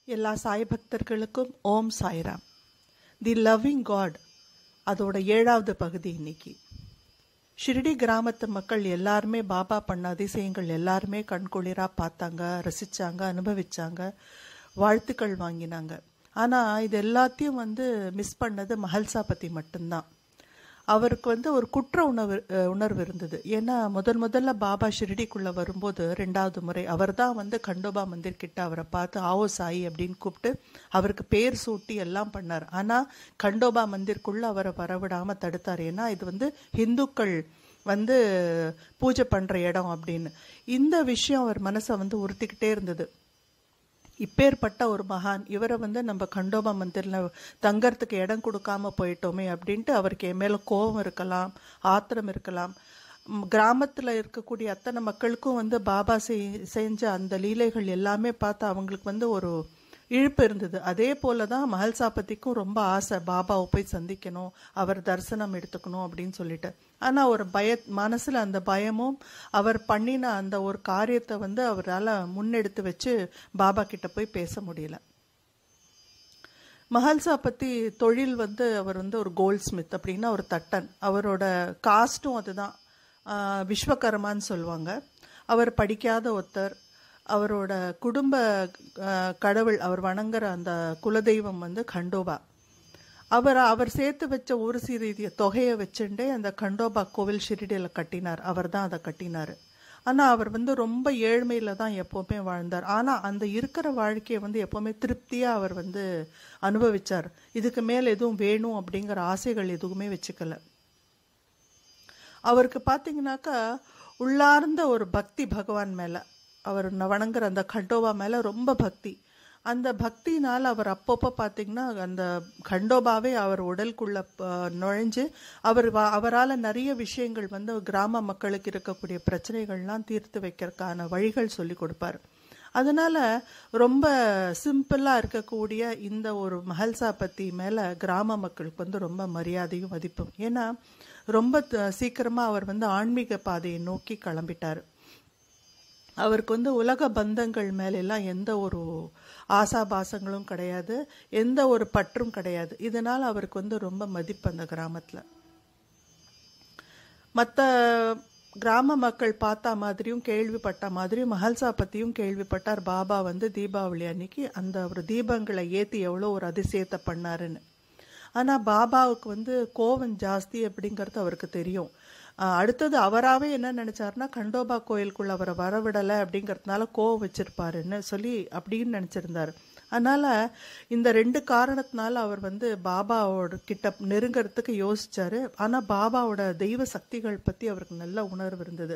எல்லா சாய் பக்தர்களுக்கும் ஓம் சாய்ராம். தி லவ்விங் காட் அதோட 7வது பகுதி இன்னைக்கு. ஷிர்டி கிராமத்து மக்கள் எல்லாருமே பாபா பண்ண அதிசயங்கள் எல்லாருமே கண்குளிரா பார்த்தாங்க, ரசிச்சாங்க, அனுபவிச்சாங்க, வாழ்த்துக்கள் வாங்கினாங்க. ஆனால் இது எல்லாத்தையும் மிஸ் பண்ணது மஹல்சாபதி மட்டும்தான். அவருக்கு ஒரு குற்ற உணர்வு இருந்தது. ஏன்னா முதல்ல பாபா ஷிர்டிக்குள்ளே வரும்போது 2வது முறை அவர் தான் கண்டோபா மந்திர் கிட்ட அவரை பார்த்து ஆவோ சாயி அப்படின்னு கூப்பிட்டு அவருக்கு பேர் சூட்டி எல்லாம் பண்ணார். ஆனால் கண்டோபா மந்திர்க்குள்ளே அவரை வரவிடாமல் தடுத்தார். ஏன்னா இது ஹிந்துக்கள் பூஜை பண்ணுற இடம் அப்படின்னு. இந்த விஷயம் அவர் மனசை உறுத்திக்கிட்டே இருந்தது. இப்பேற்பட்ட ஒரு மகான் இவரை நம்ம கண்டோபா மந்திரில் தங்கறதுக்கு இடம் கொடுக்காம போயிட்டோமே அப்படின்ட்டு அவருக்கு என் மேலே கோபம் இருக்கலாம், ஆத்திரம் இருக்கலாம். கிராமத்தில் இருக்கக்கூடிய அத்தனை மக்களுக்கும் பாபா செஞ்ச அந்த லீலைகள் எல்லாமே பார்த்து அவங்களுக்கு ஒரு இழுப்பு இருந்தது. அதே போல தான் மஹல்சாபதிக்கும் ரொம்ப ஆசை, பாபாவை போய் சந்திக்கணும், அவர் தரிசனம் எடுத்துக்கணும் அப்படின்னு சொல்லிட்டு. ஆனால் ஒரு மனசில் அந்த பயமும் அவர் பண்ணின அந்த ஒரு காரியத்தை அவரால் முன்னெடுத்து வச்சு பாபா கிட்ட போய் பேச முடியல. மஹல்சாபதி தொழில் அவர் ஒரு கோல்ட் ஸ்மித் அப்படின்னா ஒரு தட்டன். அவரோட காஸ்ட்டும் அதுதான், விஸ்வகர்மான்னு சொல்லுவாங்க. அவர் படிக்காத ஒருத்தர். அவரோட குடும்ப கடவுள், அவர் வணங்குற அந்த குலதெய்வம் கண்டோபா. அவர் சேர்த்து வச்ச ஒரு சிறிய தொகையை வச்சுட்டே அந்த கண்டோபா கோவில் ஷிரடியில் கட்டினார். அவர் தான் அதை கட்டினார். ஆனால் அவர் ரொம்ப ஏழ்மையில் தான் எப்போவுமே வாழ்ந்தார். ஆனால் அந்த இருக்கிற வாழ்க்கையை எப்போவுமே திருப்தியாக அவர் அனுபவிச்சார். இதுக்கு மேல் எதுவும் வேணும் அப்படிங்கிற ஆசைகள் எதுவுமே வச்சுக்கல. அவருக்கு பார்த்தீங்கன்னாக்கா உள்ளார்ந்த ஒரு பக்தி பகவான் மேலே, அவர் வணங்குற அந்த கண்டோபா மேலே ரொம்ப பக்தி. அந்த பக்தினால் அவர் அப்பப்போ பார்த்தீங்கன்னா அந்த கண்டோபாவே அவர் உடலுக்குள்ள நுழைஞ்சு அவரால் நிறைய விஷயங்கள் கிராம மக்களுக்கு இருக்கக்கூடிய பிரச்சனைகள்லாம் தீர்த்து வைக்கிறதுக்கான வழிகள் சொல்லி கொடுப்பார். அதனால் ரொம்ப சிம்பிளாக இருக்கக்கூடிய இந்த ஒரு மஹல்சாபதி மேலே கிராம மக்களுக்கு ரொம்ப மரியாதையும் மதிப்பும். ஏன்னா ரொம்ப சீக்கிரமாக அவர் ஆன்மீக பாதையை நோக்கி கிளம்பிட்டார். அவருக்கு உலக பந்தங்கள் மேலெல்லாம் எந்த ஒரு ஆசாபாசங்களும் கிடையாது, எந்த ஒரு பற்றும் கிடையாது. இதனால் அவருக்கு ரொம்ப மதிப்பு அந்த கிராமத்தில். மற்ற கிராம மக்கள் பார்த்த மாதிரியும் கேள்விப்பட்ட மாதிரியும் மஹல்சாபதியும் கேள்விப்பட்டார். பாபா தீபாவளி அன்னைக்கு அந்த ஒரு தீபங்களை ஏற்றி எவ்வளோ ஒரு அதிசயத்தை பண்ணாருன்னு. ஆனால் பாபாவுக்கு கோவம் ஜாஸ்தி அப்படிங்கிறது அவருக்கு தெரியும். அடுத்தது அவராகவே என்ன நினச்சாருன்னா கண்டோபா கோயிலுக்குள்ள அவரை வரவிடலை அப்படிங்கிறதுனால கோவம் வச்சிருப்பாருன்னு சொல்லி அப்படின்னு நினச்சிருந்தார். அதனால் இந்த 2 காரணத்தினால அவர் பாபாவோட கிட்ட நெருங்கிறதுக்கு யோசிச்சார். ஆனால் பாபாவோட தெய்வ சக்திகள் பற்றி அவருக்கு நல்ல உணர்வு இருந்தது.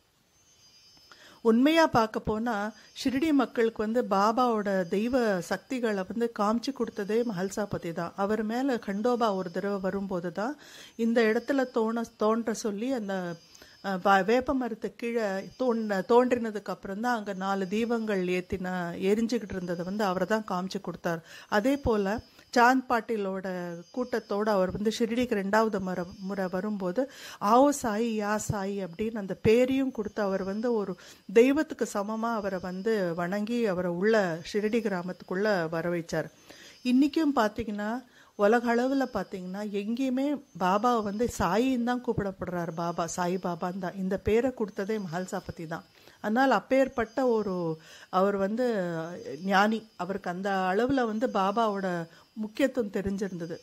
உண்மையாக பார்க்க போனால் ஷிர்டி மக்களுக்கு பாபாவோட தெய்வ சக்திகளை காமிச்சு கொடுத்ததே மஹல்சாபதி தான். அவர் மேலே கண்டோபா ஒரு தடவை வரும்போது தான் இந்த இடத்துல தோன்ற சொல்லி அந்த வேப்ப மரத்துக்கு கீழே தோன்றினதுக்கு அப்புறம் தான் அங்கே 4 தீபங்கள் எரிஞ்சுக்கிட்டு இருந்ததை அவரை தான் காமிச்சு கொடுத்தார். அதே போல் சாந்த் பாட்டிலோட கூட்டத்தோடு அவர் ஷிர்டிக்கு 2வது முறை வரும்போது ஆவோ சாயி யா சாயி அப்படின்னு அந்த பேரையும் கொடுத்து அவர் ஒரு தெய்வத்துக்கு சமமாக அவரை வணங்கி அவரை உள்ள ஷிர்டி கிராமத்துக்குள்ளே வர வைச்சார். இன்றைக்கும் பார்த்தீங்கன்னா உலக அளவில் பார்த்தீங்கன்னா எங்கேயுமே பாபாவை சாயின்னு தான் கூப்பிடப்படுறார். பாபா சாய்பாபான்னு தான். இந்த பேரை கொடுத்ததே மஹல்சாபதி தான். அதனால் அப்பேற்பட்ட ஒரு அவர் ஞானி. அவருக்கு அந்த அளவில் பாபாவோட முக்கியத்துவம் தெரிஞ்சிருந்தது.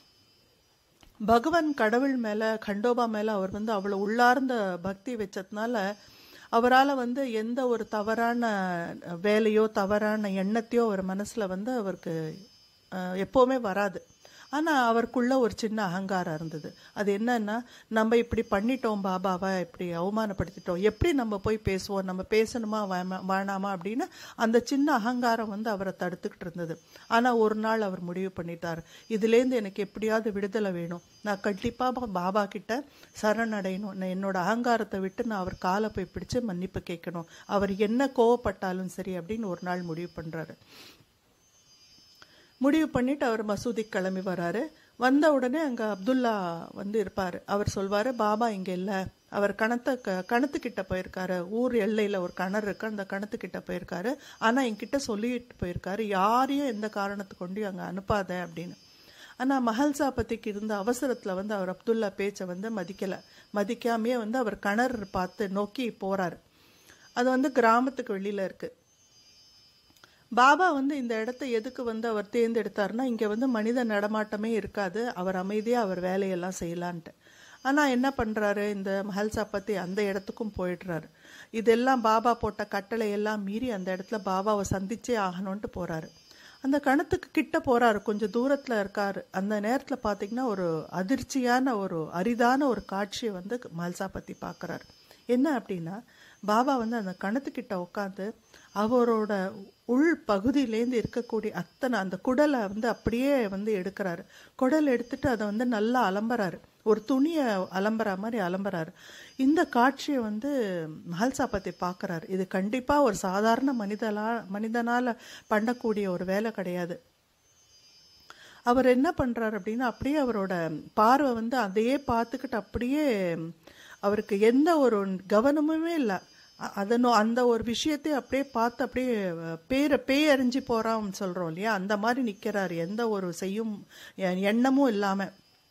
பகவான் கடவுள் மேலே கண்டோபா மேலே அவர் அவ்வளோ உள்ளார்ந்த பக்தி வச்சதுனால அவரால் எந்த ஒரு தவறான வேலையோ தவறான எண்ணத்தையோ அவர் மனசில் அவருக்கு எப்போவுமே வராது. ஆனால் அவருக்குள்ள ஒரு சின்ன அகங்காரம் இருந்தது. அது என்னன்னா, நம்ம இப்படி பண்ணிட்டோம், பாபாவை இப்படி அவமானப்படுத்திட்டோம், எப்படி நம்ம போய் பேசுவோம், நம்ம பேசணுமா வேணாமா அப்படின்னு அந்த சின்ன அகங்காரம் அவரை தடுத்துக்கிட்டு இருந்தது. ஆனால் ஒரு நாள் அவர் முடிவு பண்ணிட்டார், இதுலேருந்து எனக்கு எப்படியாவது விடுதலை வேணும், நான் கண்டிப்பாக பாபா கிட்ட சரணடையணும், நான் என்னோட அகங்காரத்தை விட்டு நான் அவர் காலை போய் பிடிச்சு மன்னிப்பு கேட்கணும், அவர் என்ன கோவப்பட்டாலும் சரி அப்படின்னு ஒரு நாள் முடிவு பண்ணுறாரு. முடிவு பண்ணிட்டு அவர் மசூதிக்கு கிளம்பி வராரு. வந்த உடனே அங்கே அப்துல்லா இருப்பார். அவர் சொல்வார், பாபா இங்கே இல்லை அவர் கணத்துக்கிட்ட போயிருக்காரு. ஊர் எல்லையில் ஒரு கிணறு இருக்கு, அந்த கணத்துக்கிட்ட போயிருக்காரு. ஆனால் என்கிட்ட சொல்லிட்டு போயிருக்காரு, யாரையும் எந்த காரணத்தை கொண்டு அங்கே அனுப்பாத அப்படின்னு. ஆனால் மஹல்சாபதிக்கு இருந்த அவசரத்தில் வந்து அவர் அப்துல்லா பேச்சை வந்து மதிக்காமையே வந்து அவர் கிணறு பார்த்து நோக்கி போகிறாரு. அது வந்து கிராமத்துக்கு வெளியில் இருக்குது. பாபா வந்து இந்த இடத்த எதுக்கு வந்து அவர் தேர்ந்தெடுத்தாருன்னா, இங்கே வந்து மனித நடமாட்டமே இருக்காது, அவர் அமைதியாக அவர் வேலையெல்லாம் செய்யலான்ட்டு. ஆனால் என்ன பண்ணுறாரு, இந்த மஹல்சாபதி அந்த இடத்துக்கும் போயிடுறாரு. இதெல்லாம் பாபா போட்ட கட்டளை எல்லாம் மீறி அந்த இடத்துல பாபாவை சந்திச்சே ஆகணும்ன்ட்டு போகிறாரு. அந்த கணத்துக்கு கிட்ட போகிறாரு, கொஞ்சம் தூரத்தில் இருக்காரு. அந்த நேரத்தில் பார்த்திங்கன்னா ஒரு அதிர்ச்சியான ஒரு அரிதான ஒரு காட்சியை வந்து மஹல்சாபதி பார்க்குறாரு. என்ன அப்படின்னா, பாபா வந்து அந்த கணத்துக்கிட்ட உட்காந்து அவரோட உள் பகுதியிலேருந்து இருக்கக்கூடிய அத்தனை அந்த குடலை வந்து அப்படியே வந்து எடுக்கிறாரு. குடல் எடுத்துட்டு அதை வந்து நல்லா அலம்புறாரு, ஒரு துணியை அலம்புற மாதிரி அலம்புறாரு. இந்த காட்சியை வந்து மஹல்சாபதி பார்க்குறாரு. இது கண்டிப்பாக ஒரு சாதாரண மனிதனால் பண்ணக்கூடிய ஒரு வேலை கிடையாது. அவர் என்ன பண்ணுறாரு அப்படின்னா, அப்படியே அவரோட பார்வை வந்து அதையே பார்த்துக்கிட்டு அப்படியே அவருக்கு எந்த ஒரு கவனமுமே இல்லை. அந்த ஒரு விஷயத்தை அப்படியே பார்த்து அப்படியே பேய் அறிஞ்சு போறான்னு சொல்றோம் இல்லையா, அந்த மாதிரி நிக்கிறாரு, எந்த ஒரு செய்யும் எண்ணமும் இல்லாம.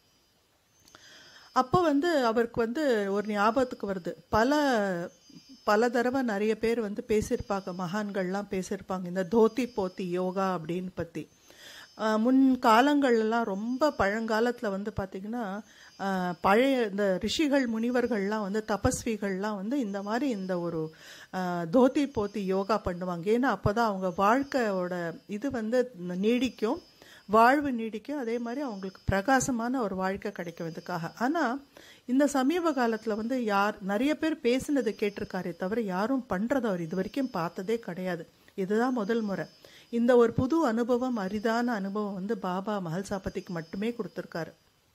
அப்போ வந்து அவருக்கு வந்து ஒரு ஞாபகத்துக்கு வருது, பல தடவை நிறைய பேர் வந்து பேசியிருப்பாங்க, மகான்கள்லாம் பேசியிருப்பாங்க இந்த தோத்தி போத்தி யோகா அப்படின்னு பற்றி. முன் காலங்கள்லாம் ரொம்ப பழங்காலத்தில் வந்து பார்த்திங்கன்னா, பழைய இந்த ரிஷிகள் முனிவர்கள்லாம் வந்து தபஸ்விகள்லாம் வந்து இந்த மாதிரி இந்த ஒரு தோத்தி போத்தி யோகா பண்ணுவாங்க. ஏன்னா அப்போ தான் அவங்க வாழ்க்கையோட இது வந்து நீடிக்கும், வாழ்வு நீடிக்கும், அதே மாதிரி அவங்களுக்கு பிரகாசமான ஒரு வாழ்க்கை கிடைக்கிறதுக்காக. ஆனால் இந்த சமீப காலத்தில் வந்து நிறைய பேர் பேசினதை கேட்டிருக்காரே தவிர யாரும் பண்ணுறதை அவர் இது வரைக்கும் பார்த்ததே கிடையாது. இதுதான் முதல் முறை. இந்த ஒரு புது அனுபவம், அரிதான அனுபவம் வந்து பாபா மஹல்சாபதிக்கு மட்டுமே கொடுத்துருக்காரு.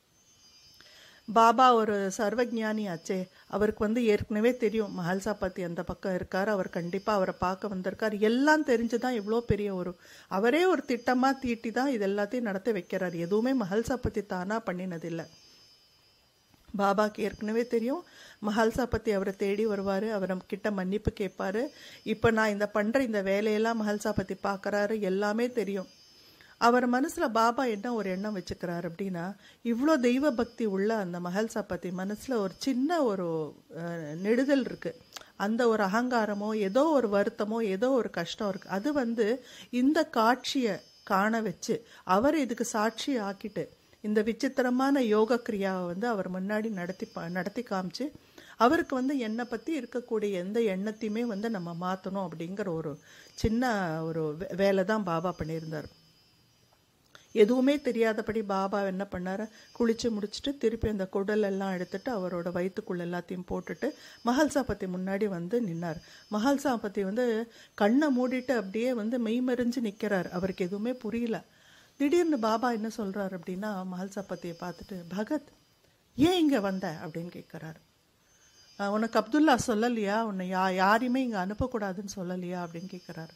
பாபா ஒரு சர்வஜானி ஆச்சே, அவருக்கு வந்து ஏற்கனவே தெரியும் மஹல்சாபதி அந்த பக்கம் இருக்கார், அவர் கண்டிப்பாக அவரை பார்க்க வந்திருக்கார், எல்லாம் தெரிஞ்சுதான் இவ்வளோ பெரிய அவரே ஒரு திட்டமாக தீட்டி தான் இது எல்லாத்தையும் நடத்தி வைக்கிறார். எதுவுமே மஹல்சாபதி தானாக பண்ணினதில்லை. பாபாக்கு ஏற்கனவே தெரியும் மஹல்சாபதி அவரை தேடி வருவார், அவரை கிட்ட மன்னிப்பு கேட்பாரு. இப்போ நான் இந்த வேலையெல்லாம் மஹல்சாபதி பார்க்குறாரு, எல்லாமே தெரியும். அவர் மனசில் பாபா என்ன ஒரு எண்ணம் வச்சுக்கிறார் அப்படின்னா, இவ்வளோ தெய்வ பக்தி உள்ள அந்த மஹல்சாபதி மனசில் ஒரு சின்ன ஒரு நெடுதல் இருக்குது. அந்த ஒரு அகங்காரமோ ஏதோ ஒரு வருத்தமோ ஏதோ ஒரு கஷ்டம் இருக்குது. அது வந்து இந்த காட்சியை காண வச்சு அவர் இதுக்கு சாட்சி ஆக்கிட்டு இந்த விசித்திரமான யோக கிரியாவை வந்து அவர் முன்னாடி நடத்தி காமிச்சு அவருக்கு வந்து என்னை பற்றி இருக்கக்கூடிய எந்த எண்ணத்தையுமே வந்து நம்ம மாற்றணும் அப்படிங்கிற ஒரு சின்ன ஒரு வேலை தான் பாபா பண்ணியிருந்தார். எதுவுமே தெரியாதபடி பாபா என்ன பண்ணார், குளிச்சு முடிச்சுட்டு திருப்பி அந்த குடல் எல்லாம் எடுத்துட்டு அவரோட வயிற்றுக்குள்ள எல்லாத்தையும் போட்டுட்டு மஹல்சாபதி முன்னாடி வந்து நின்னார். மஹல்சாபதி வந்து கண்ணை மூடிட்டு அப்படியே வந்து மெய்மறிஞ்சு நிற்கிறார், அவருக்கு எதுவுமே புரியல. திடீர்னு பாபா என்ன சொல்றாரு அப்படின்னா, மஹல்சாபதியை பார்த்துட்டு, பகத் ஏன் இங்கே வந்த அப்படின்னு கேட்குறாரு. உனக்கு அப்துல்லா சொல்லலையா, உன்னை யாரையுமே இங்கே அனுப்பக்கூடாதுன்னு சொல்லலையா அப்படின்னு கேட்குறாரு.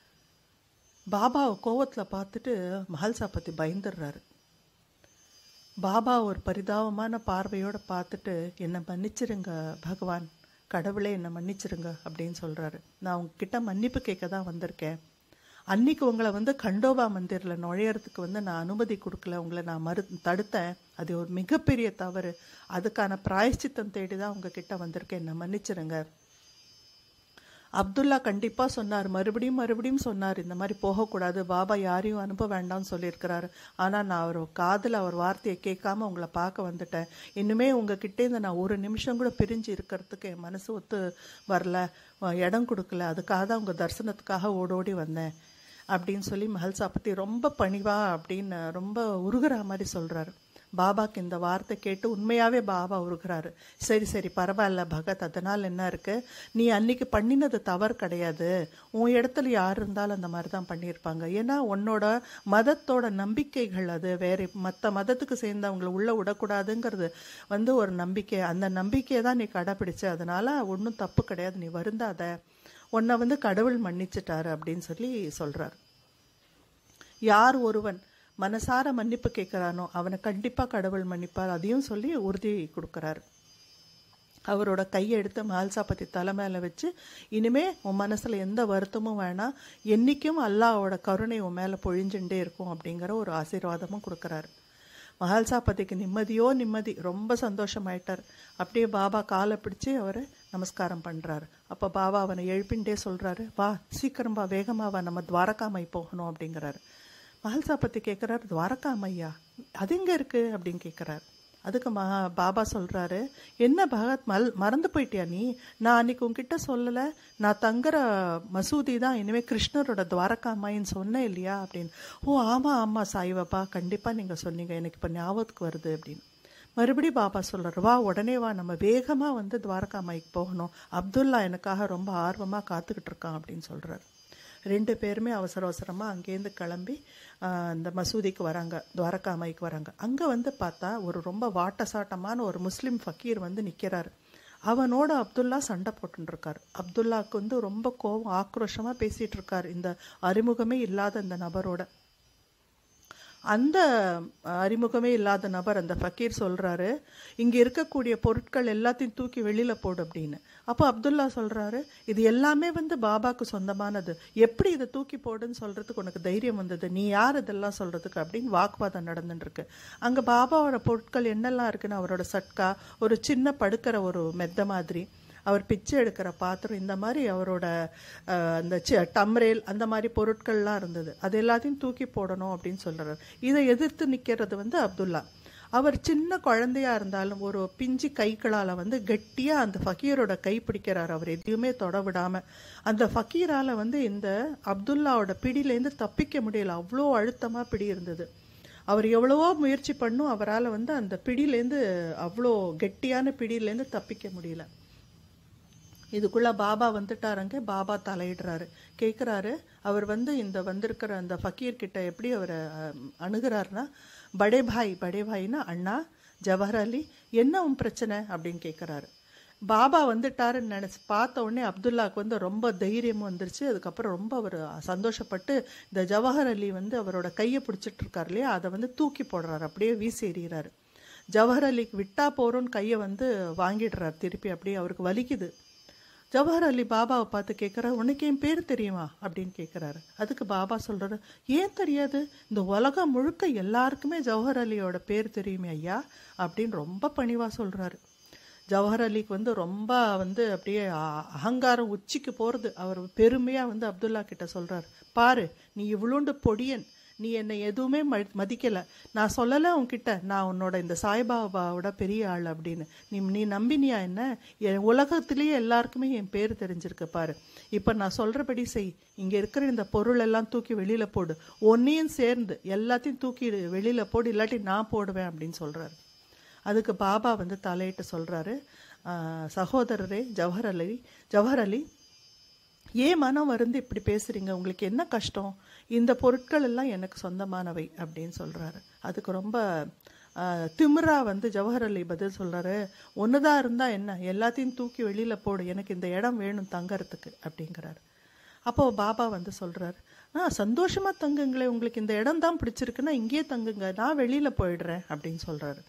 பாபாவை கோவத்தில் பார்த்துட்டு மஹல்சாபதி பயந்துடுறாரு. பாபா ஒரு பரிதாபமான பார்வையோடு பார்த்துட்டு, என்னை மன்னிச்சிருங்க பகவான், கடவுளே என்னை மன்னிச்சிருங்க அப்படின்னு சொல்கிறாரு. நான் உங்ககிட்ட மன்னிப்பு கேட்க தான் வந்திருக்கேன். அன்னைக்கு உங்களை வந்து கண்டோபா மந்திரில் நுழையிறதுக்கு வந்து நான் அனுமதி கொடுக்கல, உங்களை நான் தடுத்தேன். அது ஒரு மிகப்பெரிய தவறு. அதுக்கான பிராயச்சித்தம் தேடி தான் உங்ககிட்ட வந்திருக்கேன், என்னை மன்னிச்சிருங்க. அப்துல்லா கண்டிப்பாக சொன்னார், மறுபடியும் சொன்னார், இந்த மாதிரி போகக்கூடாது, பாபா யாரையும் அனுப்ப வேண்டாம்னு சொல்லியிருக்கிறாரு. ஆனால் நான் அவர் காதில் அவர் வார்த்தையை கேட்காம உங்களை பார்க்க வந்துட்டேன். இன்னுமே உங்ககிட்டேருந்து நான் ஒரு நிமிஷம் கூட பிரிஞ்சு இருக்கிறதுக்கு என் மனசு ஒத்து வரல, இடம் கொடுக்கல, அதுக்காக தான் உங்கள் தரிசனத்துக்காக ஓடோடி வந்தேன் அப்படின்னு சொல்லி மஹல்சாபதி ரொம்ப பணிவா அப்படின்னு ரொம்ப உருகிற மாதிரி சொல்கிறாரு. பாபாக்கு இந்த வார்த்தை கேட்டு உண்மையாகவே பாபா உருகிறாரு. சரி பரவாயில்ல பகத், அதனால் என்ன இருக்குது, நீ அன்னைக்கு பண்ணினது தவறு கிடையாது, உன் இடத்துல யார் இருந்தாலும் அந்த மாதிரி தான் பண்ணியிருப்பாங்க. ஏன்னா உன்னோட மதத்தோட நம்பிக்கைகள் அது வேறு, மற்ற மதத்துக்கு சேர்ந்தவங்களை உள்ளே விடக்கூடாதுங்கிறது வந்து ஒரு நம்பிக்கை, அந்த நம்பிக்கையை தான் நீ கடைப்பிடிச்ச, அதனால் ஒன்றும் தப்பு கிடையாது, நீ வருந்தாத, உன்னை வந்து கடவுள் மன்னிச்சிட்டாரு அப்படின்னு சொல்லி சொல்கிறார். யார் ஒருவன் மனசார மன்னிப்பு கேட்குறானோ அவனை கண்டிப்பாக கடவுள் மன்னிப்பார், அதையும் சொல்லி உறுதி கொடுக்குறாரு. அவரோட கையை எடுத்து மஹல்சாபதி தலை மேலே வச்சு, இனிமே உன் மனசில் எந்த வருத்தமும் வேணாம், என்றைக்கும் அல்லாஹ்வோட கருணை உன் மேலே பொழிஞ்சுட்டே இருக்கும் அப்படிங்கிற ஒரு ஆசீர்வாதமும் கொடுக்குறாரு. மஹல்சாபதிக்கு நிம்மதியோ நிம்மதி, ரொம்ப சந்தோஷமாயிட்டார். அப்படியே பாபா காலை பிடிச்சி அவர் நமஸ்காரம் பண்ணுறாரு. அப்போ பாபா அவனை எழுப்பின்ண்டே சொல்கிறாரு, வா சீக்கிரம் வா, வேகமாக வா, நம்ம துவாரகாமை போகணும் அப்படிங்கிறாரு. மஹல்சாபதி கேட்குறாரு, துவாரகாமையா அது எங்கே இருக்குது அப்படின்னு கேட்குறாரு. அதுக்கு பாபா சொல்கிறாரு, என்ன பகத் மறந்து போயிட்டியா நீ? நான் அன்றைக்கி உங்ககிட்ட சொல்லலை, நான் தங்குற மசூதி தான் இனிமேல் கிருஷ்ணரோட துவாரகாமாயின்னு சொன்னேன் இல்லையா அப்படின்னு. ஓ ஆமாம் ஆமாம் சாய்பாபா, கண்டிப்பாக நீங்கள் சொன்னீங்க, எனக்கு இப்போ ஞாபகத்துக்கு வருது அப்படின்னு. மறுபடியும் பாபா சொல்கிறார், வா உடனே வா, நம்ம வேகமாக வந்து துவாரகாமாய்க்கு போகணும், அப்துல்லா எனக்காக ரொம்ப ஆர்வமாக காத்துக்கிட்டு இருக்கான் அப்படின்னு சொல்கிறார். 2 பேருமே அவசர அவசரமாக அங்கேருந்து கிளம்பி அந்த மசூதிக்கு வராங்க, துவாரகாமாய்க்கு வராங்க. அங்கே வந்து பார்த்தா ஒரு ரொம்ப வாட்டசாட்டமான ஒரு முஸ்லீம் ஃபக்கீர் வந்து நிற்கிறாரு. அவனோட அப்துல்லா சண்டை போட்டுருக்கார். அப்துல்லாவுக்கு வந்து ரொம்ப கோபம், ஆக்ரோஷமாக பேசிகிட்டு இருக்கார் இந்த அறிமுகமே இல்லாத இந்த நபரோட. அந்த அறிமுகமே இல்லாத நபர், அந்த ஃபக்கீர் சொல்கிறாரு, இங்கே இருக்கக்கூடிய பொருட்கள் எல்லாத்தையும் தூக்கி வெளியில் போடு அப்படின்னு. அப்போ அப்துல்லா சொல்கிறாரு, இது எல்லாமே வந்து பாபாவுக்கு சொந்தமானது, எப்படி இதை தூக்கி போடுன்னு சொல்கிறதுக்கு உனக்கு தைரியம் வந்தது, நீ யார் இதெல்லாம் சொல்கிறதுக்கு அப்படின்னு வாக்குவாதம் நடந்துட்டுருக்கு. அங்கே பாபாவோட பொருட்கள் என்னெல்லாம் இருக்குன்னு அவரோட சட்கா, ஒரு சின்ன படுக்கிற ஒரு மெத்த மாதிரி, அவர் பிச்சை எடுக்கிற பாத்திரம், இந்த மாதிரி அவரோட அந்த டம்ரேல் அந்த மாதிரி பொருட்கள்லாம் இருந்தது. அது எல்லாத்தையும் தூக்கி போடணும் அப்படின்னு சொல்கிறார். இதை எதிர்த்து நிற்கிறது வந்து அப்துல்லா. அவர் சின்ன குழந்தையா இருந்தாலும் ஒரு பிஞ்சு கைகளால் வந்து கெட்டியாக அந்த ஃபக்கீரோட கை பிடிக்கிறார், அவர் எதையுமே தொட விடாமல். அந்த ஃபக்கீரால் வந்து இந்த அப்துல்லாவோட பிடியிலேருந்து தப்பிக்க முடியல, அவ்வளோ அழுத்தமாக பிடி இருந்தது. அவர் எவ்வளவோ முயற்சி பண்ணும், அவரால் வந்து அந்த பிடியிலேருந்து, அவ்வளோ கெட்டியான பிடியிலேருந்து தப்பிக்க முடியல. இதுக்குள்ளே பாபா வந்துட்டாருங்க. பாபா தலையிடுறாரு, கேட்குறாரு. அவர் வந்து இந்த வந்திருக்கிற அந்த ஃபக்கீர்கிட்ட எப்படி அவரை அணுகிறாருன்னா, படே பாய்னா அண்ணா, ஜவஹர் அலி, என்ன உன் பிரச்சனை அப்படின்னு கேட்குறாரு. பாபா வந்துட்டாருன்னு நினச்சி பார்த்த உடனே அப்துல்லாவுக்கு வந்து ரொம்ப தைரியமும் வந்துருச்சு. அதுக்கப்புறம் ரொம்ப அவர் சந்தோஷப்பட்டு இந்த ஜவஹர் அலி வந்து அவரோட கையை பிடிச்சிட்டு இருக்கார் இல்லையா, அதை வந்து தூக்கி போடுறாரு, அப்படியே வீசி எறிகிறாரு. ஜவஹர் அலிக்கு விட்டா போகிறோன்னு கையை வந்து வாங்கிடுறார் திருப்பி, அப்படியே அவருக்கு வலிக்குது. ஜவஹர் அலி பாபாவை பார்த்து கேட்குறாரு, உனக்கு என் பேர் தெரியுமா அப்படின்னு கேட்குறாரு. அதுக்கு பாபா சொல்கிறாரு, ஏன் தெரியாது, இந்த உலகம் முழுக்க எல்லாருக்குமே ஜவஹர் அலியோட பேர் தெரியுமே ஐயா அப்படின்னு ரொம்ப பணிவாக சொல்கிறாரு. ஜவஹர் அலிக்கு வந்து ரொம்ப வந்து அப்படியே அகங்காரம் உச்சிக்கு போகிறது. அவர் பெருமையாக வந்து அப்துல்லா கிட்ட சொல்கிறார், பாரு நீ இவ்வளோண்டு பொடியன், நீ என்னை எதுவுமே மதிக்கலை, நான் சொல்லலை உன்கிட்ட நான் உன்னோட இந்த சாய்பாபாவோட பெரிய ஆள் அப்படின்னு. நீ நம்பினியா என்ன? என் உலகத்திலேயே எல்லாருக்குமே என் பேர் தெரிஞ்சிருக்கு பாரு, இப்போ நான் சொல்கிறபடி செய், இங்கே இருக்கிற இந்த பொருள் எல்லாம் தூக்கி வெளியில் போடு, ஒன்றையும் சேர்ந்து எல்லாத்தையும் தூக்கி வெளியில் போடு, இல்லாட்டி நான் போடுவேன் அப்படின்னு சொல்கிறாரு. அதுக்கு பாபா வந்து தலையிட்டு சொல்கிறாரு, சகோதரரே ஜவஹர் அலி, ஏன் மனம் வந்து இப்படி பேசுகிறீங்க, உங்களுக்கு என்ன கஷ்டம், இந்த பொருட்கள் எல்லாம் எனக்கு சொந்தமானவை அப்படின்னு சொல்கிறாரு. அதுக்கு ரொம்ப திமிரா வந்து ஜவஹர் அலி பதில் சொல்கிறாரு, ஒன்றுதான் இருந்தால் என்ன, எல்லாத்தையும் தூக்கி வெளியில் போடு, எனக்கு இந்த இடம் வேணும் தங்கறதுக்கு அப்படிங்கிறாரு. அப்போது பாபா வந்து சொல்கிறாரு, சந்தோஷமாக தங்குங்களே, உங்களுக்கு இந்த இடம் தான் பிடிச்சிருக்குன்னா இங்கேயே தங்குங்க, நான் வெளியில் போயிடுறேன் அப்படின்னு சொல்கிறாரு.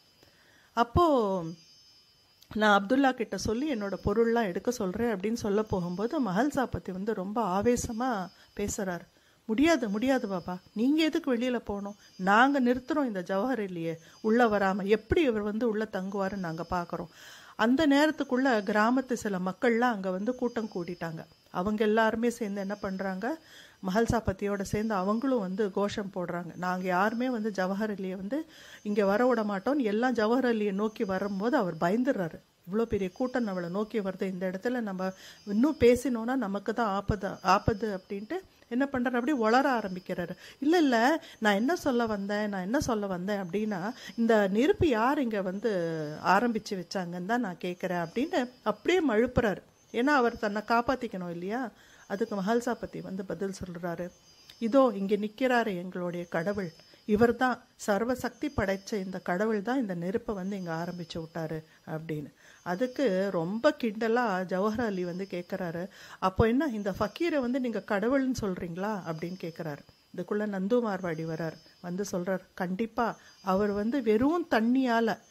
அப்போது நான் அப்துல்லா கிட்ட சொல்லி என்னோட பொருள்லாம் எடுக்க சொல்கிறேன் அப்படின்னு சொல்ல போகும்போது மஹல்சாபதி வந்து ரொம்ப ஆவேசமாக பேசுகிறார். முடியாது பாபா, நீங்கள் எதுக்கு வெளியில் போகணும், நாங்கள் நிறுத்துகிறோம் இந்த ஜவஹர் இல்லையே உள்ளே வராமல், எப்படி இவர் வந்து உள்ளே தங்குவாருன்னு நாங்கள் பார்க்குறோம். அந்த நேரத்துக்குள்ளே கிராமத்து சில மக்கள்லாம் அங்கே வந்து கூட்டம் கூட்டிட்டாங்க. அவங்க எல்லாருமே சேர்ந்து என்ன பண்ணுறாங்க, மஹல்சாபதியோட சேர்ந்து அவங்களும் வந்து கோஷம் போடுறாங்க, நாங்கள் யாருமே வந்து ஜவஹர் அலியை வந்து இங்கே வர விட மாட்டோம்னு. எல்லாம் ஜவஹர் அலியை நோக்கி வரும்போது அவர் பயந்துடுறாரு, இவ்வளோ பெரிய கூட்டம் நம்மளை நோக்கி வருது, இந்த இடத்துல நம்ம இன்னும் பேசினோன்னா நமக்கு தான் ஆபத்து அப்படின்ட்டு என்ன பண்ணுறாரு, அப்படி வளர ஆரம்பிக்கிறாரு. இல்லை நான் என்ன சொல்ல வந்தேன் அப்படின்னா, இந்த நெருப்பு யார் இங்கே வந்து ஆரம்பித்து வச்சாங்கன்னு தான் நான் கேட்குறேன் அப்படின்னு அப்படியே மழுப்புறாரு. ஏன்னா அவர் தன்னை காப்பாற்றிக்கணும் இல்லையா. அதுக்கு மஹல்சாபதி வந்து பதில் சொல்கிறாரு, இதோ இங்கே நிற்கிறாரு எங்களுடைய கடவுள், இவர் தான் சர்வசக்தி படைத்த இந்த கடவுள் தான் இந்த நெருப்பை வந்து இங்கே ஆரம்பித்து விட்டாரு அப்படின்னு. அதுக்கு ரொம்ப கிண்டலாக ஜவஹர் அலி வந்து கேட்குறாரு, அப்போ என்ன இந்த ஃபக்கீரை வந்து நீங்கள் கடவுள்னு சொல்கிறீங்களா அப்படின்னு கேட்குறாரு. இதுக்குள்ளே நந்து மார்வாடி வரார், வந்து சொல்கிறார், கண்டிப்பாக அவர் வந்து வெறும் தண்ணியால்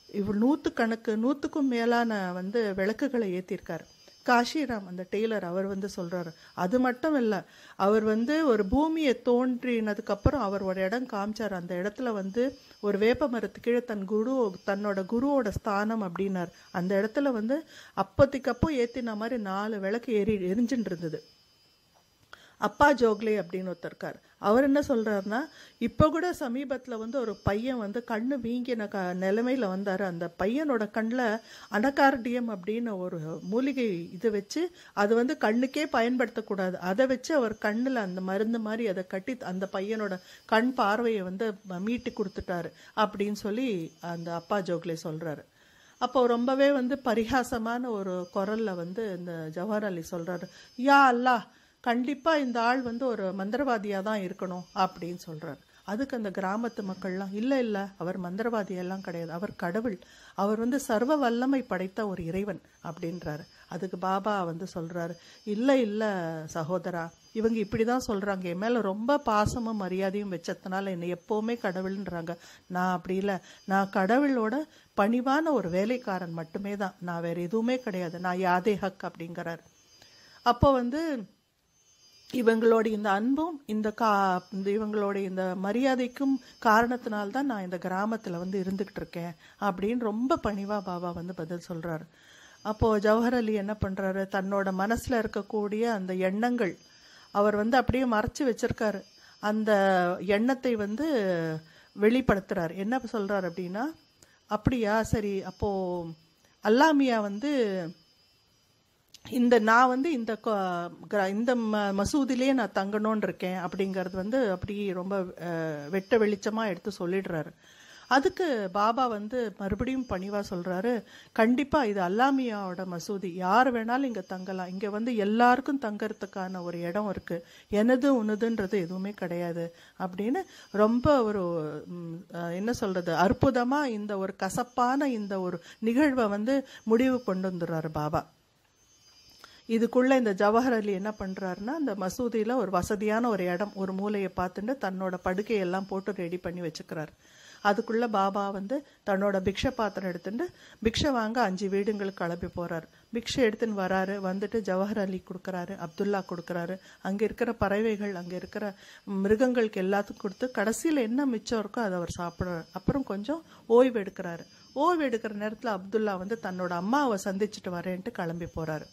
இவர் 100க்கும் மேலான வந்து விளக்குகளை ஏற்றிருக்காரு. காஷிராம் அந்த டெய்லர் அவர் வந்து சொல்றாரு, அது மட்டும் இல்லை, அவர் வந்து ஒரு பூமியை தோன்றினதுக்கு அப்புறம் அவர் ஒரு இடம் காமிச்சார். அந்த இடத்துல வந்து ஒரு வேப்ப மரத்து கீழே தன்னோட குருவோட ஸ்தானம் அப்படின்னார். அந்த இடத்துல வந்து அப்போதைக்கப்போ ஏற்றின மாதிரி 4 விளக்கு எரிஞ்சுட்டு இருந்தது. அப்பா ஜோக்லே அப்படின்னு ஒருத்தர் இருக்கார். அவர் என்ன சொல்றாருன்னா, இப்போ கூட சமீபத்தில் வந்து ஒரு பையன் வந்து கண்ணு வீங்கின நிலைமையில வந்தார். அந்த பையனோட கண்ணில் அனகார்டியம் அப்படின்னு ஒரு மூலிகை இது வச்சு, அது வந்து கண்ணுக்கே பயன்படுத்தக்கூடாது, அதை வச்சு அவர் கண்ணில் அந்த மருந்து மாதிரி அதை கட்டி அந்த பையனோட கண் பார்வையை வந்து மீட்டி கொடுத்துட்டாரு அப்படின்னு சொல்லி அந்த அப்பா ஜோக்லே சொல்றாரு. அப்போ ரொம்பவே வந்து பரிகாசமான ஒரு குரல்ல வந்து இந்த ஜவஹர் அலி சொல்றாரு, யா அல்லாஹ், கண்டிப்பா இந்த ஆள் வந்து ஒரு மந்திரவாதியா தான் இருக்கணும் அப்படின்னு சொல்றாரு. அதுக்கு அந்த கிராமத்து மக்கள்லாம், இல்லை இல்லை, அவர் மந்திரவாதியெல்லாம் கிடையாது, அவர் கடவுள், அவர் வந்து சர்வ வல்லமை படைத்த ஒரு இறைவன் அப்படின்றாரு. அதுக்கு பாபா வந்து சொல்றாரு, இல்லை இல்லை சகோதரா, இவங்க இப்படிதான் சொல்றாங்க, என் மேல ரொம்ப பாசமும் மரியாதையும் வச்சதுனால என்னை எப்பவுமே கடவுள்ன்றாங்க. நான் அப்படி இல்லை, நான் கடவுளோட பணிவான ஒரு வேலைக்காரன் மட்டுமே தான், நான் வேற எதுவுமே கிடையாது, நான் யாதே ஹக் அப்படிங்கிறார். அப்போ வந்து இவங்களோட இந்த அன்பும் இவங்களோட இந்த மரியாதைக்கும் காரணத்தினால்தான் நான் இந்த கிராமத்தில் வந்து இருந்துகிட்டு இருக்கேன் அப்படின்னு ரொம்ப பணிவா பாபா வந்து பதில் சொல்றாரு. அப்போ ஜவஹர் அலி என்ன பண்றாரு, தன்னோட மனசுல இருக்கக்கூடிய அந்த எண்ணங்கள் அவர் வந்து அப்படியே மறைச்சு வச்சிருக்காரு. அந்த எண்ணத்தை வந்து வெளிப்படுத்துறாரு. என்ன சொல்றாரு அப்படின்னா, அப்படியா சரி, அப்போ அல்லாமியா வந்து நான் வந்து இந்த மசூதிலே நான் தங்கணும்னு இருக்கேன் அப்படிங்கிறது வந்து அப்படி ரொம்ப வெட்ட வெளிச்சமா எடுத்து சொல்லிடுறாரு. அதுக்கு பாபா வந்து மறுபடியும் பணிவா சொல்றாரு, கண்டிப்பா இது அல்லாமியாவோட மசூதி, யார் வேணாலும் இங்க தங்கலாம், இங்க வந்து எல்லாருக்கும் தங்கறதுக்கான ஒரு இடம் இருக்கு, எனது உனதுன்றது எதுவுமே கிடையாது அப்படின்னு ரொம்ப ஒரு என்ன சொல்றது, அற்புதமா இந்த ஒரு கசப்பான இந்த ஒரு நிகழ்வை வந்து முடிவு கொண்டு வந்துடுறாரு பாபா. இதுக்குள்ள இந்த ஜவஹர் அலி என்ன பண்றாருன்னா, அந்த மசூதியில ஒரு வசதியான ஒரு இடம், ஒரு மூலையை பார்த்துட்டு தன்னோட படுக்கையெல்லாம் போட்டு ரெடி பண்ணி வச்சுக்கிறாரு. அதுக்குள்ள பாபா வந்து தன்னோட பிக்ஷை பாத்திரம் எடுத்துட்டு பிக்ஷை வாங்க 5 வீடுங்களுக்கு கிளம்பி போறாரு. பிக்ஷை எடுத்துன்னு வராரு. வந்துட்டு ஜவஹர் அலி கொடுக்குறாரு, அப்துல்லா கொடுக்குறாரு, அங்க இருக்கிற பறவைகள், அங்க இருக்கிற மிருகங்களுக்கு எல்லாத்துக்கும் கொடுத்து கடைசியில என்ன மிச்சம் இருக்கோ அதை அவர் சாப்பிடுறாரு. அப்புறம் கொஞ்சம் ஓய்வு எடுக்கிறாரு. ஓய்வு எடுக்கிற நேரத்துல அப்துல்லா வந்து தன்னோட அம்மாவை சந்திச்சுட்டு வரேன்ட்டு கிளம்பி போறாரு.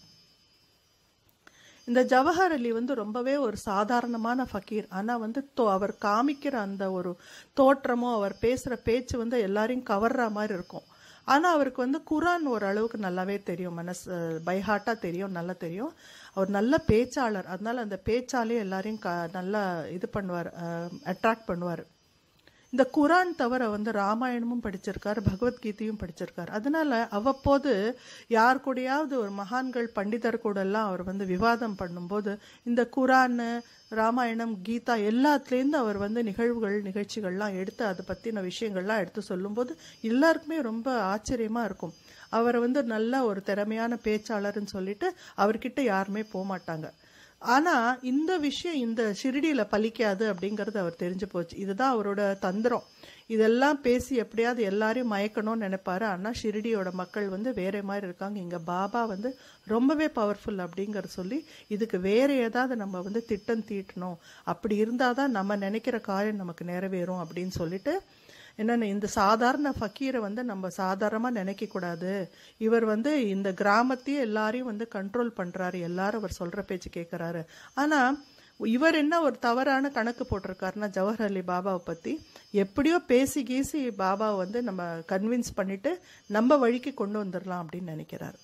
இந்த ஜவஹர் அலி வந்து ரொம்பவே ஒரு சாதாரணமான ஃபக்கீர். ஆனா வந்து அவர் காமிக்கிற அந்த ஒரு தோற்றமோ அவர் பேசுற பேச்சு வந்து எல்லாரையும் கவர்ற மாதிரி இருக்கும். ஆனா அவருக்கு வந்து குரான் ஒரு அளவுக்கு நல்லாவே தெரியும், பைஹாட்டா தெரியும், நல்லா தெரியும். அவர் நல்ல பேச்சாளர், அதனால அந்த பேச்சாலே எல்லாரையும் நல்லா இது பண்ணுவார், அட்ராக்ட் பண்ணுவார். இந்த குரான் தவிர வந்து ராமாயணமும் படிச்சிருக்காரு, பகவத்கீதையும் படிச்சிருக்காரு. அதனால அவ்வப்போது யார் கூடயாவது ஒரு மகான்கள் பண்டிதர் கூட எல்லாம் அவர் வந்து விவாதம் பண்ணும்போது இந்த குரான், ராமாயணம், கீதா எல்லாத்துலேருந்து அவர் வந்து நிகழ்ச்சிகள்லாம் எடுத்து அதை பற்றின விஷயங்கள்லாம் எடுத்து சொல்லும்போது எல்லாருக்குமே ரொம்ப ஆச்சரியமா இருக்கும். அவரை வந்து நல்ல ஒரு திறமையான பேச்சாளர்னு சொல்லிட்டு அவர்கிட்ட யாருமே போக மாட்டாங்க. ஆனா இந்த விஷயம் இந்த ஷிரடியில பலிக்காது அப்படிங்கறது அவர் தெரிஞ்சு போச்சு. இதுதான் அவரோட தந்திரம். இதெல்லாம் பேசி எப்படியாவது எல்லாரையும் மயக்கணும்னு நினைப்பாரு. ஆனா ஷிரடியோட மக்கள் வந்து வேற மாதிரி இருக்காங்க, இங்க பாபா வந்து ரொம்பவே பவர்ஃபுல் அப்படிங்கற சொல்லி இதுக்கு வேற ஏதாவது நம்ம வந்து திட்டம் தீட்டணும், அப்படி இருந்தாதான் நம்ம நினைக்கிற காரியம் நமக்கு நிறைவேறும் அப்படின்னு சொல்லிட்டு என்னன்னு இந்த சாதாரண ஃபக்கீரை வந்து நம்ம சாதாரணமா நினைக்க கூடாது. இவர் வந்து இந்த கிராமத்தையே எல்லாரையும் வந்து கண்ட்ரோல் பண்றாரு, எல்லாரும் அவர் சொல்ற பேச்சு கேட்கிறாரு. ஆனா இவர் என்ன ஒரு தவறான கணக்கு போட்டிருக்காருன்னா, ஜவஹர் அலி பாபாவை பத்தி எப்படியோ பேசி கீசி பாபாவை வந்து நம்ம கன்வின்ஸ் பண்ணிட்டு நம்ம வழிக்கு கொண்டு வந்துடலாம் அப்படின்னு நினைக்கிறாரு.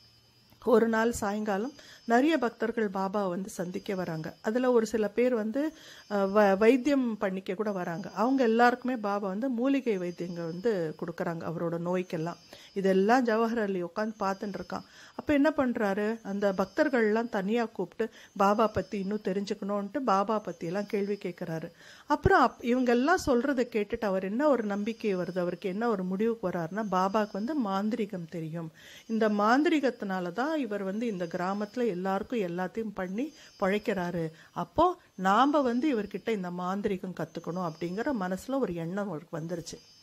ஒரு நாள் சாயங்காலம் நிறைய பக்தர்கள் பாபாவை வந்து சந்திக்க வராங்க. அதுல ஒரு சில பேர் வந்து வைத்தியம் பண்ணிக்க கூட வராங்க. அவங்க எல்லாருக்குமே பாபா வந்து மூலிகை வைத்தியங்கள் வந்து கொடுக்கறாங்க அவரோட நோய்க்கெல்லாம். இதெல்லாம் ஜவஹர் அலி உட்காந்து பார்த்துட்டு இருக்கான். அப்ப என்ன பண்றாரு, அந்த பக்தர்கள் எல்லாம் தனியா கூப்பிட்டு பாபா பத்தி இன்னும் தெரிஞ்சுக்கணும்ட்டு பாபா பத்தி எல்லாம் கேள்வி கேட்கிறாரு. அப்புறம் இவங்க எல்லாம் சொல்றதை கேட்டுட்டு அவர் என்ன ஒரு நம்பிக்கை வருது, அவருக்கு என்ன ஒரு முடிவுக்கு வர்றாருன்னா, பாபாவுக்கு வந்து மாந்திரிகம் தெரியும், இந்த மாந்திரிகத்தினாலதான் இவர் வந்து இந்த கிராமத்துல எல்லாருக்கும் எல்லாத்தையும் பண்ணி பழைக்கிறாரு, அப்போ நாம வந்து இவர்கிட்ட இந்த மாந்திரிகம் கத்துக்கணும் அப்படிங்கிற மனசுல ஒரு எண்ணம் அவருக்கு வந்துருச்சு.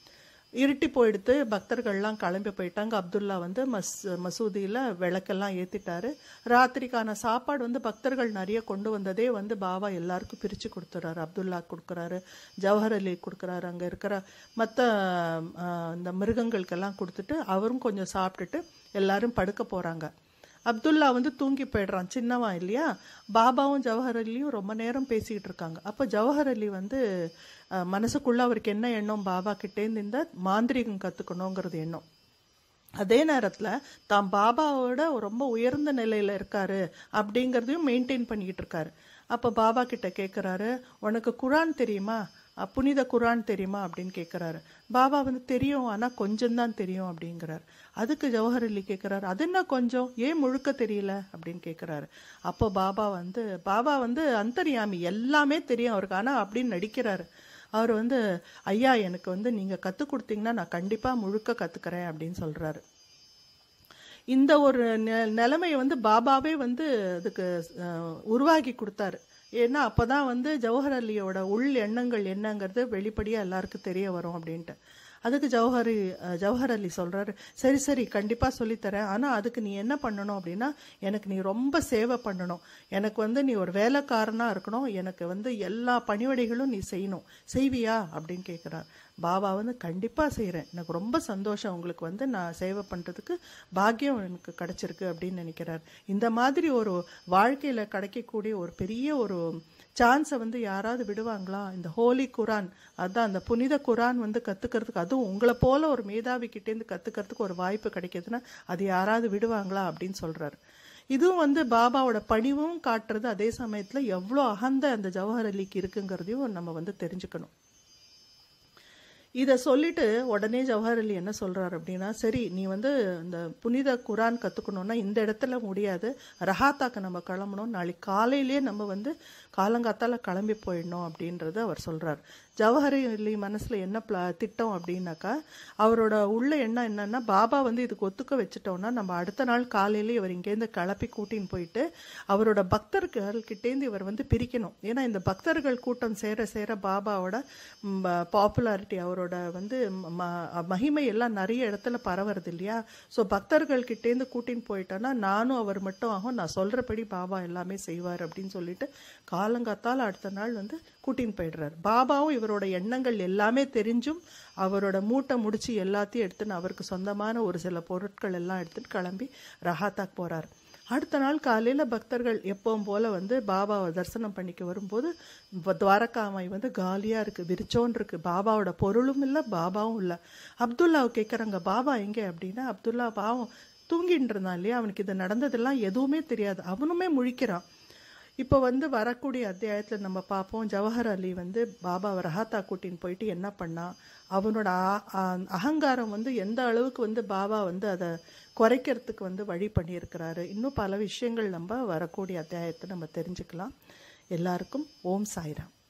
இருட்டி போயிடுத்து, பக்தர்கள்லாம் கிளம்பி போயிட்டாங்க. அப்துல்லா வந்து மசூதியில் விளக்கெல்லாம் ஏற்றிட்டாரு. ராத்திரிக்கான சாப்பாடு வந்து பக்தர்கள் நிறைய கொண்டு வந்ததே வந்து பாபா எல்லாருக்கும் பிரித்து கொடுத்துறாரு. அப்துல்லா கொடுக்குறாரு, ஜவஹர் அலி கொடுக்குறாரு, அங்கே இருக்கிற மற்ற இந்த மிருகங்களுக்கெல்லாம் கொடுத்துட்டு அவரும் கொஞ்சம் சாப்பிட்டுட்டு எல்லாரும் படுக்க போகிறாங்க. அப்துல்லா வந்து தூங்கி போயிடுறான், சின்னவன் இல்லையா. பாபாவும் ஜவஹர் அலியும் ரொம்ப நேரம் பேசிக்கிட்டு இருக்காங்க. அப்போ ஜவஹர் அலி வந்து மனசுக்குள்ள அவருக்கு என்ன எண்ணம், பாபா கிட்டேருந்து இந்த மாந்திரிகம் கற்றுக்கணுங்கிறது எண்ணம். அதே நேரத்தில் தான் பாபாவோட ரொம்ப உயர்ந்த நிலையில் இருக்காரு அப்படிங்கிறதையும் மெயின்டைன் பண்ணிக்கிட்டு இருக்காரு. அப்போ பாபா கிட்ட கேட்குறாரு, உனக்கு குரான் தெரியுமா, புனித குரான் தெரியுமா அப்படின்னு கேட்குறாரு. பாபா வந்து தெரியும், ஆனால் கொஞ்சம்தான் தெரியும் அப்படிங்கிறார். அதுக்கு ஜவஹர் அலி கேட்குறாரு, அது என்ன கொஞ்சம், ஏன் முழுக்க தெரியல அப்படின்னு கேட்குறாரு. அப்போ பாபா வந்து அந்தர்யாமி, எல்லாமே தெரியும் அவருக்கு, ஆனால் அப்படின்னு நடிக்கிறாரு. அவர் வந்து, ஐயா எனக்கு வந்து நீங்கள் கற்றுக் கொடுத்தீங்கன்னா நான் கண்டிப்பாக முழுக்க கற்றுக்கிறேன் அப்படின்னு சொல்கிறாரு. இந்த ஒரு நிலைமையை வந்து பாபாவே வந்து அதுக்கு உருவாக்கி கொடுத்தாரு. ஏன்னா அப்போ தான் வந்து ஜவஹர் அலியோட உள் எண்ணங்கள் என்னங்கிறது வெளிப்படையாக எல்லாருக்கும் தெரிய வரும் அப்படின்ட்டு. அதுக்கு ஜவஹர் அலி சொல்கிறாரு, சரி கண்டிப்பாக சொல்லித்தரேன், ஆனால் அதுக்கு நீ என்ன பண்ணணும் அப்படின்னா, எனக்கு நீ ரொம்ப சேவை பண்ணணும், எனக்கு வந்து நீ ஒரு வேலைக்காரனாக இருக்கணும், எனக்கு வந்து எல்லா பணிவிடைகளும் நீ செய்யணும், செய்வியா அப்படின்னு கேட்குறார். பாபா வந்து கண்டிப்பாக செய்கிறேன், எனக்கு ரொம்ப சந்தோஷம், உங்களுக்கு வந்து நான் சேவை பண்ணுறதுக்கு பாக்கியம் எனக்கு கிடச்சிருக்கு அப்படின்னு நினைக்கிறார். இந்த மாதிரி ஒரு வாழ்க்கையில் கிடைக்கக்கூடிய ஒரு பெரிய ஒரு சான்ஸை வந்து யாராவது விடுவாங்களா? இந்த ஹோலி குரான், அதான் அந்த புனித குரான் வந்து கற்றுக்கிறதுக்கு, அதுவும் உங்களை போல ஒரு மேதாவி கிட்டேருந்து கற்றுக்கிறதுக்கு ஒரு வாய்ப்பு கிடைக்கிதுன்னா அது யாராவது விடுவாங்களா அப்படின்னு சொல்கிறாரு. இதுவும் வந்து பாபாவோட பணிவும் காட்டுறது, அதே சமயத்தில் எவ்வளோ அகந்த அந்த ஜவஹர் அலிக்கு இருக்குங்கிறதையும் நம்ம வந்து தெரிஞ்சுக்கணும். இதை சொல்லிட்டு உடனே ஜவஹர் அலி என்ன சொல்கிறார் அப்படின்னா, சரி நீ வந்து இந்த புனித குரான் கற்றுக்கணுன்னா இந்த இடத்துல முடியாது, ரஹாத்தாக்கு நம்ம கிளம்பணும், நாளைக்கு காலையிலே நம்ம வந்து காலங்காத்தால் கிளம்பி போயிடணும் அப்படின்றத அவர் சொல்கிறார். ஜவஹர் அலி மனசில் என்ன திட்டம் அப்படின்னாக்கா, அவரோட உள்ள எண்ணம் என்னன்னா, பாபா வந்து இதுக்கு ஒத்துக்க வச்சுட்டோன்னா நம்ம அடுத்த நாள் காலையிலே இவர் இங்கேருந்து கிளப்பி கூட்டின்னு போயிட்டு அவரோட பக்தர்கள்கிட்டேருந்து இவர் வந்து பிரிக்கணும். ஏன்னா இந்த பக்தர்கள் கூட்டம் சேர சேர பாபாவோட பாப்புலாரிட்டி, அவரோட வந்து மகிமை எல்லாம் நிறைய இடத்துல பரவுறது இல்லையா. ஸோ பக்தர்கள்கிட்டேருந்து கூட்டின்னு போயிட்டோன்னா நானும் அவர் மட்டும் ஆகும், நான் சொல்கிறபடி பாபா எல்லாமே செய்வார் அப்படின்னு சொல்லிட்டு காலங்காத்தால் அடுத்த நாள் வந்து கூட்டின்னு போயிடுறாரு. பாபாவும் இவரோட எண்ணங்கள் எல்லாமே தெரிஞ்சும் அவரோட மூட்டை முடிச்சு எல்லாத்தையும் எடுத்துன்னு அவருக்கு சொந்தமான ஒரு சில பொருட்கள் எல்லாம் எடுத்துட்டு கிளம்பி ரஹாத்தாக் போறாரு. அடுத்த நாள் காலையில் பக்தர்கள் எப்பவும் போல வந்து பாபாவை தரிசனம் பண்ணிக்க வரும்போது துவாரகாமாய் வந்து காலியாக இருக்குது, விரிச்சோன்னு இருக்குது, பாபாவோட பொருளும் இல்லை பாபாவும் இல்லை. அப்துல்லாவை கேட்குறாங்க, பாபா எங்கே அப்படின்னா, அப்துல்லா பாவம் தூங்கிட்டு இருந்தான் இல்லையா, அவனுக்கு இது நடந்ததெல்லாம் எதுவுமே தெரியாது, அவனுமே முழிக்கிறான். இப்போ வந்து வரக்கூடிய அத்தியாயத்தில் நம்ம பார்ப்போம், ஜவஹர் அலி வந்து பாபாவை ரஹாத்தா கூட்டின்னு போயிட்டு என்ன பண்ணா, அவனோட அகங்காரம் வந்து எந்த அளவுக்கு வந்து பாபா வந்து அதை குறைக்கிறதுக்கு வந்து வழி பண்ணியிருக்கிறாரு. இன்னும் பல விஷயங்கள் நம்ம வரக்கூடிய அத்தியாயத்தை நம்ம தெரிஞ்சுக்கலாம். எல்லாருக்கும் ஓம் சாய்ராம்.